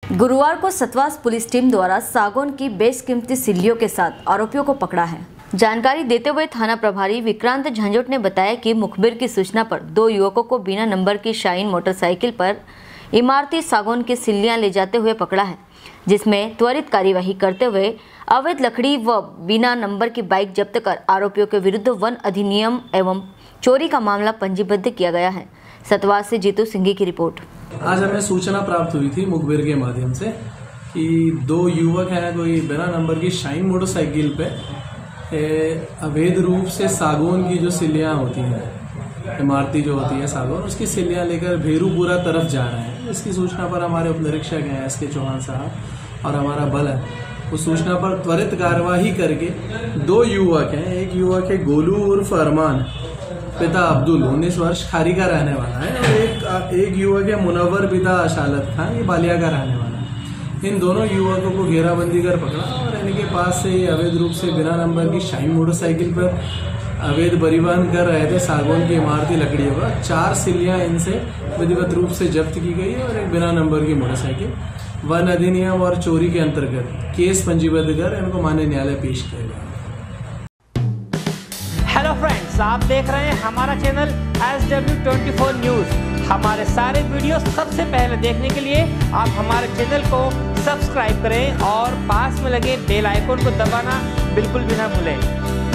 गुरुवार को Satwas police team द्वारा सागौन की बेशकीमती सिल्लियों के साथ आरोपियों को पकड़ा है। जानकारी देते हुए थाना प्रभारी विक्रांत झंझोट ने बताया कि मुखबिर की सूचना पर 2 युवकों को बिना नंबर की शाइन मोटरसाइकिल पर इमारती सागौन की सिल्लियां ले जाते हुए पकड़ा है, जिसमें त्वरित कार्यवाही करते हुए अवैध लकड़ी व बिना नंबर की बाइक जब्त कर आरोपियों के विरुद्ध वन अधिनियम एवं चोरी का मामला पंजीबद्ध किया गया है। सतवास से जीतू सिंघी की रिपोर्ट। आज हमें सूचना प्राप्त हुई थी मुखबिर के माध्यम से कि 2 युवक हैं, कोई बिना नंबर की शाइन मोटरसाइकिल पे अवैध रूप से सागौन की जो सिल्लियां होती हैं, इमारती जो होती है सागौन, उसकी सिल्लियां लेकर भेरूपुरा तरफ जा रहे हैं। इसकी सूचना पर हमारे उपनिरीक्षक हैं एस.के. चौहान साहब और हमारा बल है, उस सूचना पर त्वरित कार्यवाही करके 2 युवक हैं। एक युवक है गोलू उर्फ अरमान, पिता अब्दुल 19 वर्ष, खारी का रहने वाला है, और एक युवक है मुनव्वर, पिता अशालत खान, ये बालिया का रहने वाला है। इन दोनों युवकों को घेराबंदी कर पकड़ा और इनके पास से अवैध रूप से बिना नंबर की शाइन मोटरसाइकिल पर अवैध परिवहन कर रहे थे सागौन की इमारती लकड़ियों का 4 सिल्लियां इनसे विधिवत रूप से जब्त की गई और एक बिना नंबर की मोटरसाइकिल वन अधिनियम और चोरी के अंतर्गत केस पंजीबद्ध कर इनको माननीय न्यायालय पेश किया गया। हेलो फ्रेंड्स, आप देख रहे हैं हमारा चैनल SW24 न्यूज। हमारे सारे वीडियो सबसे पहले देखने के लिए आप हमारे चैनल को सब्सक्राइब करें और पास में लगे बेल आइकन को दबाना बिल्कुल भी ना भूलें।